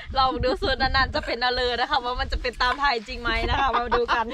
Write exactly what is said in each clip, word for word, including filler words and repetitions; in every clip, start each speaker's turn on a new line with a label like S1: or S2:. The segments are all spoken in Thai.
S1: ลองดูสูตรนั้นๆจะเป็นอะไรนะคะว่ามันจะเป็นตามไทยจริงไหมนะคะมาดูกัน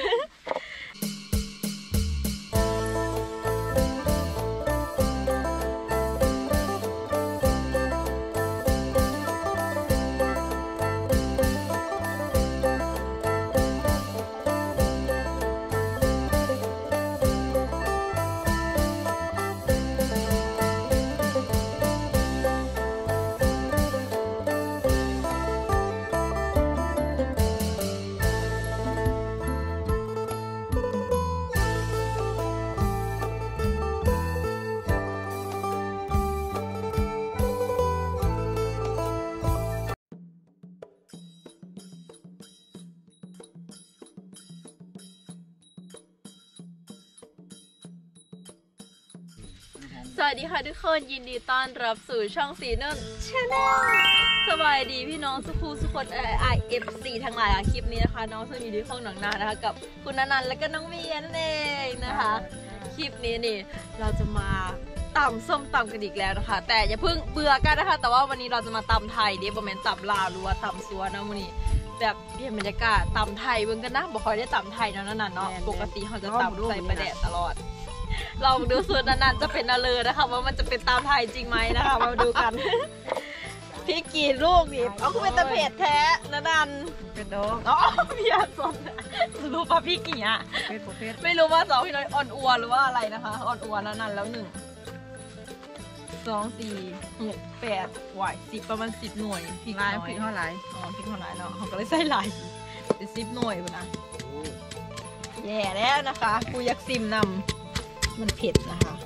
S1: สวัสดีค่ะทุกคนยินดีต้อนรับสู่ช่องสีนุ่นชาแนลสบายดีพี่น้องสุขูสุขดไอเอฟซีทั้งหลายคลิปนี้นะคะน้องสวัสดีห้องหนังนานะคะกับคุณนันและก็น้องเวียนนั่นเองนะคะคลิปนี้นี่เราจะมาตำส้มตำกันอีกแล้วนะคะแต่อย่าเพิ่งเบื่อกันนะคะแต่ว่าวันนี้เราจะมาตำไทยดิบะเมนตำลาวหรือว่าตำซัวนะวันนี้แบบเปลี่ยนบรรยากาศตำไทยเบิ่งกันนะบอกคอยได้ตำไทยนะนั่นเนาะปกติเขาจะตำใส่ประแดดตลอดลองดูสูตรนั้นๆจะเป็นอะไรนะคะว่ามันจะเป็นตามไทยจริงไหมนะคะมาดูกันพี่กี่ลูกนี่เอาคือเป็นตะเพ็ดแท้นะนัน
S2: เป็นดอก
S1: อ๋อพี่อาสนรู้ป่ะพี่กี่อ่ะไม่รู้ว่าสองพี่น้อยอ่อนอัวหรือว่าอะไรนะคะอ่อนอัวนะนันแล้วหนึ่งสองสี่หกแปดหวายสิบประมาณสิบหน่วยพริกน้อย
S2: พริกเท่าไหร่
S1: อ๋อพริกเท่าไหร่เนาะเขาก็เลยใส่หลายเป็นสิบหน่วยนะแย่แล้วนะคะกูอยากซิมนำมันเผ็ดนะคะ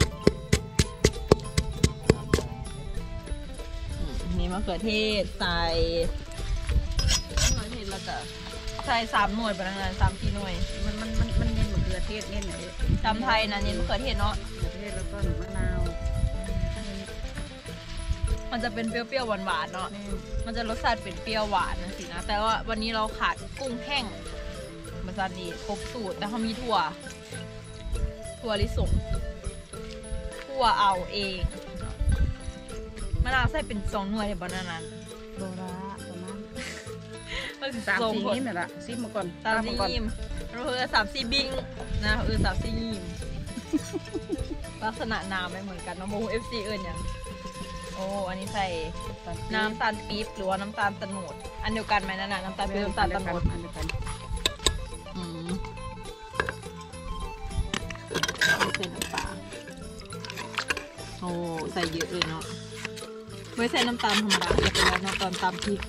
S1: นี่มะเขือเทศใส่มะเขือเทศแล้วก็ใส่สามหน่วยไปแล้วนะสามสี่หน่วย
S2: มันมันมันมันเน้นมะเขือเทศเน้นเลย
S1: ตำไทยนะเน้นมะเขือเทศเนาะ
S2: มะเขือเทศแล้วก็มะนาว
S1: มันจะเป็นเปรี้ยวๆหวานๆเนาะมันจะรสชาติเป็นเปรี้ยวหวานนะสินะแต่ว่าวันนี้เราขาดกุ้งแห้งมาซานีครบสูตรแต่เขามีถั่วถั่วลิสงถั่วเอาเองมะนาวใส่เป็นสองหน่วยในบนนั้น
S2: โบราประมาณ
S1: มัน
S2: สามสี่ยิ้มละซิมมาก่อน
S1: สามสี่ยิ้มเราเออสามสี่บิงนะเออสามสี่ยิ้มลักษณะน้ำไม่เหมือนกันน้องโมเอฟซีเอิญอย่างโอ้อันนี้ใส่น้ำตาลปี๊บหรือว่าน้ำตาลตะโนดอันเดียวกันไหมนั่นน่ะน้ำตาลปี๊บน้ำตาลตะโนด
S2: อันเดียวกัน
S1: อืมใส่น้ำปลาโอ้ใส่เยอะเลยเนาะไม่ใส่น้ำตาลธรรมดาจะเป็นแล้วน้ำตาลตามพริก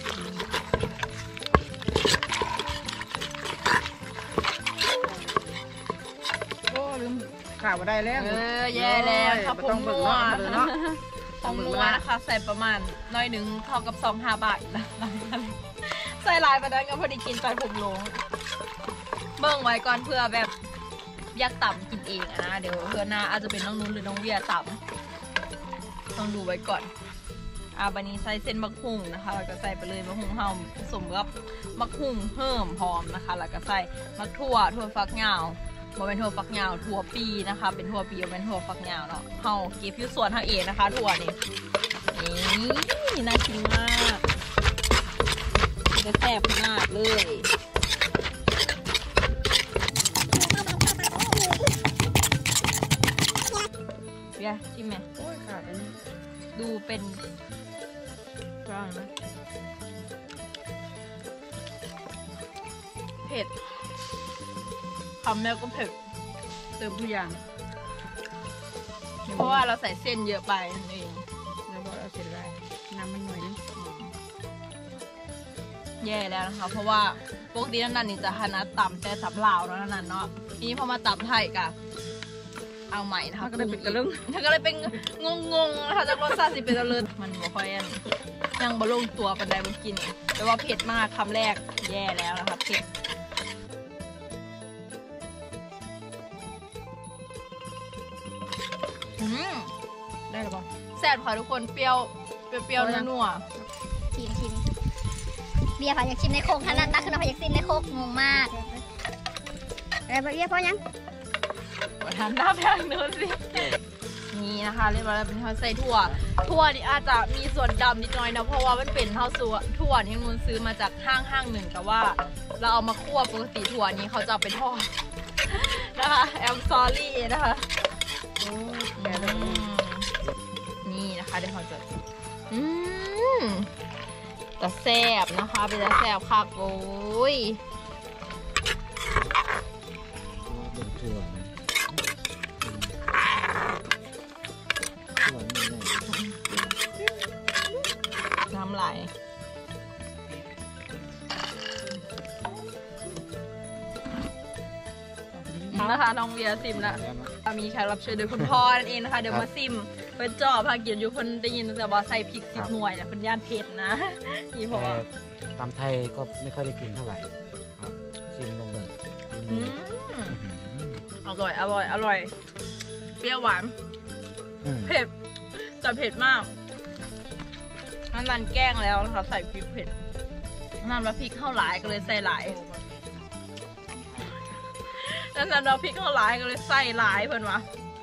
S2: โอ้ลืมข่าวมาได้แล้ว
S1: เออแย่แล้วครับผมนัวของนัวนะคะใส่ประมาณน้อยหนึ่งเท่ากับสองห้าบาทนะใส่ลายประเด็นก็พอดีกินไปผมลงเบิ่งไว้ก่อนเพื่อแบบอยากต่ำกินเองนะเดี๋ยวเพื่อนหน้าอาจจะเป็นน้องนุ่นหรือน้องเวียต่ำต้องดูไว้ก่อนอ่าบันนี้ใส่เส้นมะฮุ่งนะคะแล้วก็ใส่ไปเลยมะฮุ่งเฮาผสมกับมะฮุ่งเพิ่มหอมนะคะแล้วก็ใส่มะถั่วถั่วฝักยาวบ่เป็นถั่วฝักยาวถั่วปีนะคะเป็นถั่วปีเป็นถั่วฝักยาวเนาะเฮาเก็บอยู่ส่วนเฮาเองนะคะถั่วนี่นี่น่ากินมากจะแซ่บมากเลยเบียร์ชิมไหม
S2: โอ้ยขาดอันนี้
S1: ดูเป็นร้อนไหมเผ็ดคำแม่ก็เผ็ด
S2: เติมทุกอย่าง
S1: เพราะว่าเราใส่เส้นเยอะไปนั่นเอง
S2: แล้วบอกเราเสร็จได้น้ำมันหน่อยนึง
S1: แย่แล้วนะคะเพราะว่าปกตินั่นนี่จะหนาต่ำแต่สับลาวแล้วนั่นเนาะนี่พอมาต่ำไทยกะเอาใหม่นะคะ
S2: ก็เลยเป็นกระลึง
S1: ก็เลยเป็นงงงนะคะจากรสชาติสิเป็นตะลึงมันบ่ค่อยยังบะลงตัวปันใดบนกินแต่ว่าเผ็ดมากคำแรกแย่แล้วนะคะเผ็ดอืม
S2: ได้หรือเปล่า
S1: แซ่บค่ะทุกคนเปรี้ยวเปรี้ยวนัว
S3: ชิมชิมเบียร์ผ่านอยากชิมในโคกขนาดตักขึ้นมาผ่านอยากชิมในโคกงงมากอะไรเบียร์พอยัง
S1: ทานหน้าแพงเนื้อสินี่นะคะเรียบร้อยแล้วเป็นข้าวใส่ถั่วถั่วนี่อาจจะมีส่วนดำนิดหน่อยนะเพราะว่ามันเป็นข้าวสัวถั่วที่มูลซื้อมาจากห้างห้างหนึ่งแต่ว่าเราเอามาคั่วปกติถั่วนี้เขาจะเอาไปทอดนะคะแอมซอรี่นะคะนี่นะคะเดี๋ยวเขาจะอืมจะแซ่บนะคะเป็นจะแซ่บค่ะโอ้ยน้ำไหลนะคะน้องเวียซิมละมีแขกรับเชิญโดยคุณพ่อนั่นเองนะคะเดี๋ยวมาซิมเป็นจอพากินอยู่คนได้ยินแต่ว่าใส่พริกสิบหน่วยแต่เป็นย่านเผ็ดนะนี่เพราะว่า
S4: ตำไทยก็ไม่ค่อยได้กินเท่าไหร่ครับชิมลงเลย
S1: อร่อยอร่อยอร่อยเปรี้ยวหวานเผ็ดแต่เผ็ดมากนั่นรันแกล้งแล้วนะคะใส่พริกเผ็ดนั่นว่าพริกเข้าหลายก็เลยใส่หลายนั่นเราพริกเข้าหลายก็เลยใส่หลายเพื่อนวะ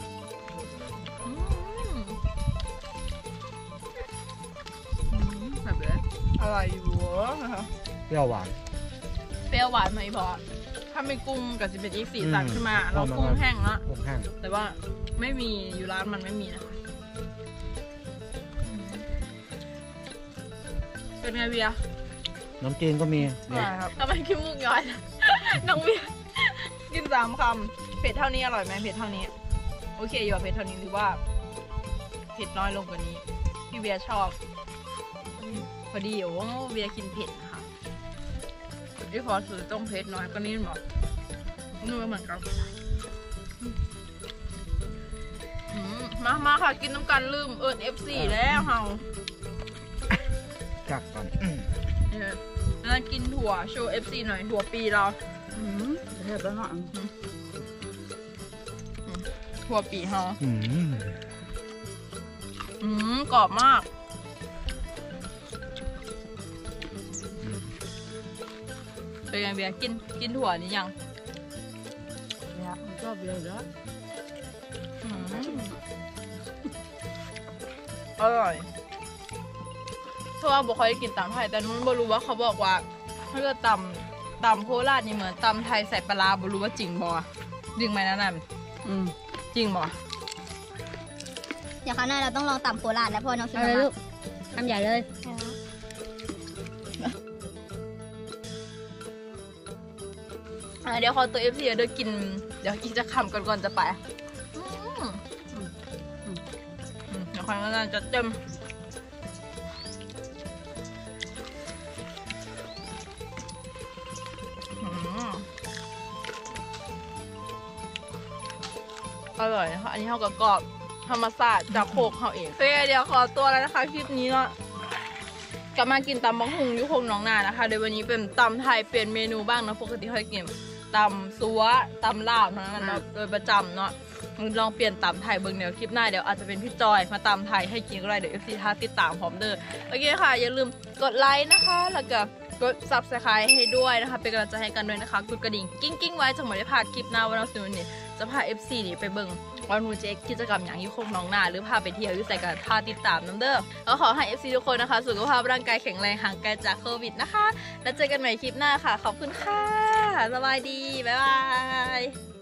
S1: แบบนี้อร่อยอยู่นะคะ
S4: เปรี้ยวหวาน
S1: เปรี้ยวหวานไหมพอถ้าไม่กุ้งกับสิบเป็นอีกสีสันขึ้นมาเรากุ้งแห้งละ
S4: กุ้งแห้ง
S1: แต่ว่าไม่มีอยู่ร้านมันไม่มีนะคะเป็นไงเบียร์
S4: น้ำจีนก็มี
S1: ใช่ครับทำไมขี้มูกย้อยน้องเบียร์กินสามคำเผ็ดเท่านี้อร่อยไหมเผ็ดเท่านี้โอเคอยู่เผ็ดเท่านี้หรือว่าเผ็ดน้อยลงกว่านี้พี่เบียร์ชอบพอดีโอ้เบียร์กินเผ็ดค่ะพี่พอซื้อต้องเผ็ดน้อยก็นี่หรอนู่นก็เหมือนกันมามาค่ะกินน้ำกันลืมเอิญเอฟซีแล้วเฮา
S4: กักก่อน
S1: แล้วกินถั่วโชว์เอฟซีหน่อยถั่วปีเรา
S2: อืมเรียบแล้วเนาะ
S1: ถั่วปีเฮา
S4: อืม
S1: อืมกรอบมากเป็นไงเบียร์กินกินถั่วนี่ยัง
S2: เนี่ยชอบเบียร์แล้ว
S1: อร่อยเพราะว่าบอกเขาจะกินตำไทยแต่นู้นบรู้ว่าเขาบอกว่าถ้าเกิดตำตำโคราชนี่เหมือนตำไทยใส่ปลาบรู้ว่าจริงบ่จริงไหมนั่นน่ะ
S2: อืม
S1: จริงบ่
S3: เดี๋ยวคราวหน้าเราต้องลองตำโคราชแล้วพ่อน้องซื้อ
S2: เอาเลย
S3: มา
S2: ลูกทำใหญ่เลย
S1: เดี๋ยวขอตัวเอฟซีเดี๋ยวกินเดี๋ยวกินจะคำก่อนก่อนจะไปเดี๋ยวคนก็จะเต็มอร่อยนะคะอันนี้เขากรอบธรรมศาสตร์จากโคกเขาเองโอเคเดี๋ยวขอตัวแล้วนะคะคลิปนี้เนาะกลับมากินตำบักหุ่งยุคงน้องนานะคะเดี๋ยววันนี้เป็นตำไทยเปลี่ยนเมนูบ้างนะปกติเคยกินตำซัวตำลาบเท่านั้นนะโดยประจำเนาะลองเปลี่ยนตำไทยเบิ่งเดี๋ยวคลิปหน้าเดี๋ยวอาจจะเป็นพี่จอยมาตำไทยให้กินก็ได้เดี๋ยวเอฟซีท่าติดตามพร้อมเด้อโอเคค่ะอย่าลืมกดไลค์นะคะแล้วก็กด ซับสไครบ์ ให้ด้วยนะคะเป็นกำลังใจให้กันด้วยนะคะกดกระดิ่งกิ้งกิ้งไว้จะไม่ได้พลาดคลิปหน้าวันเราสิวันนี้จะพา เอฟ ซี นี่ไปเบิ่งวันนูเจ๊กิจกรรมอย่างยี่คงน้องนาหรือพาไปเที่ยวอยู่ใส่กันท่าติดตามน้ำเด้อแล้วขอให้ เอฟ ซี ทุกคนนะคะสุขภาพร่างกายแข็งแรงห่างไกลจากโควิดนะคะแล้วเจอกันใหม่คลิปหน้าค่ะขอบคุณค่ะสบายดีบ๊ายบาย